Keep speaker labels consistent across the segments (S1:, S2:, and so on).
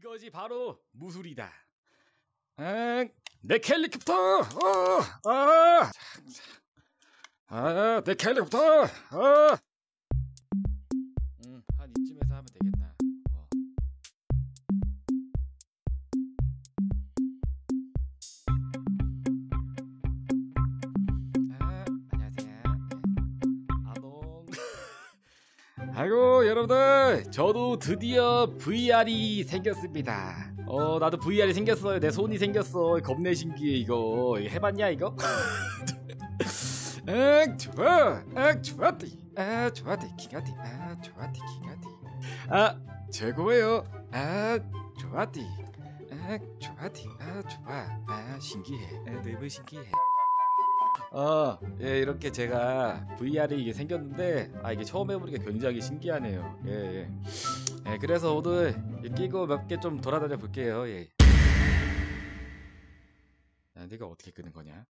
S1: 이거지 바로 무술이다. 내 캘리콥터. 내 캘리콥터. 한 이쯤에서 하면 되겠다. 안녕하세요. 아동. 아이고 여러분들, 저도 드디어 VR이 생겼습니다. 나도 VR이 생겼어요. 내 손이 생겼어. 겁내 신기해. 이거 해봤냐 이거? 좋아. 좋았디. 좋았디. 기가디. 좋았디. 기가디. 최고예요. 좋았디. 좋았디. 좋아. 신기해. 너무 신기해. 예, 이렇게 제가 VR이 이게 생겼는데, 이게 처음 해보니까 굉장히 신기하네요. 예. 그래서 오늘 끼고 몇 개 좀 돌아다녀 볼게요. 예. 내가 어떻게 끄는 거냐?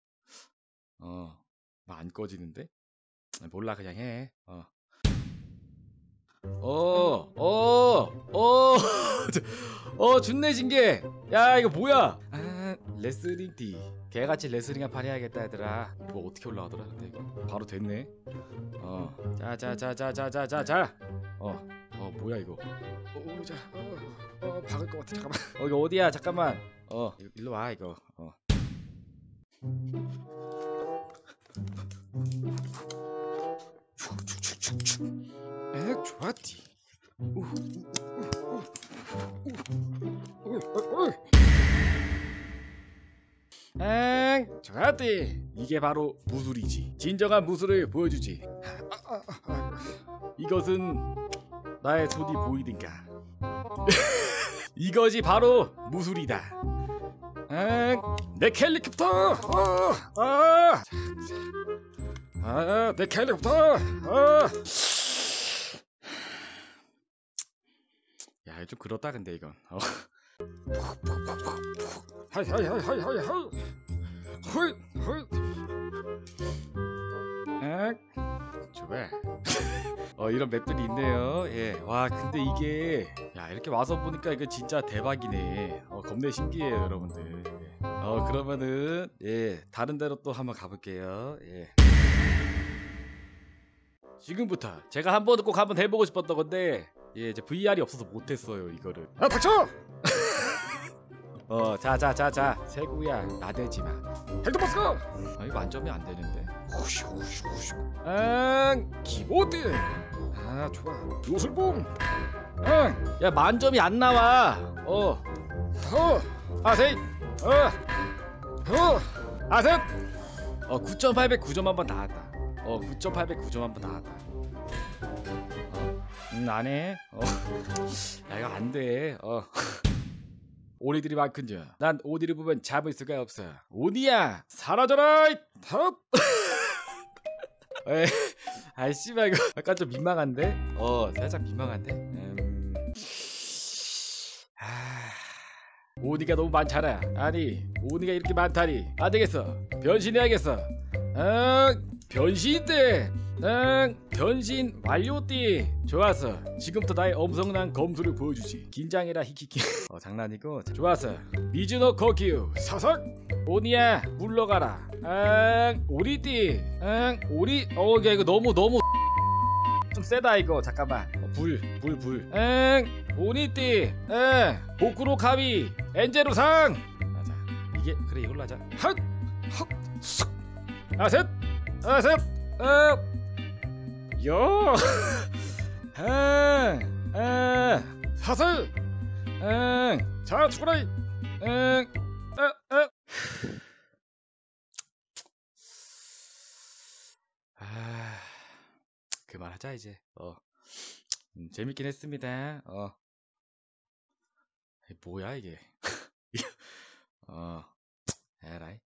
S1: 나 안 꺼지는데? 몰라, 그냥 해. 준내 신기해. 야, 이거 뭐야? 레슬링 티. 개같이 레슬링 한판 해야겠다 얘들아. 이거 어떻게 올라가더라? 근데 이거 바로 됐네. 자. 뭐야 이거? 박을 것 같아. 잠깐만. 이거 어디야? 잠깐만. 일로 와 이거. 좋았지. 좋았지. 이게 바로 무술이지. 진정한 무술을 보여주지. 이것은 나의 손이 보이든가. 이것이 바로 무술이다. 내 캘리콥터. 내 캘리콥터. 야, 좀 그렇다 근데 이건. 하이. 좋아. 이런 맵들이 있네요. 예. 와, 근데 이게 이렇게 와서 보니까 이거 진짜 대박이네. 겁내 신기해요, 여러분들. 그러면은 다른 데로 또 한번 가볼게요. 예. 지금부터 제가 한 번은 꼭 한번 해보고 싶었던 건데, 이제 VR이 없어서 못했어요 이거를. 닥쳐! 자, 세구야, 나대지마. 헬드버스! 이거 만점이 안 되는데. 키보드. 좋아. 요술봉. 야, 만점이 안 나와. 셋. 9,809점 한번 나왔다. 9,809점 한번 나왔다. 안 해. 야, 이거 안 돼. 오니들이 많군요. 난 오니를 보면 잡을 수가 없어. 오니야, 사라져라! 씨발 이거 약간 좀 민망한데? 살짝 민망한데? 오니가 너무 많잖아. 아니, 오니가 이렇게 많다니. 안 되겠어. 변신해야겠어. 변신대. 변신 완료띠. 좋았어. 지금부터 나의 엄청난 검수를 보여주지. 긴장해라 히키키. 장난이고. 좋았어. 미즈노 거기유 사삭. 오니야, 물러가라. 오리띠. 오리. 야, 이거 너무 좀 세다 이거. 잠깐만. 불. 오니띠. 보쿠로 카비. 엔제로상. 맞아. 이게 그래, 이걸로 하자. 셋. 사슬. 자, 죽어라. 그만하자 이제. 재밌긴 했습니다. 뭐야 이게. 에라이.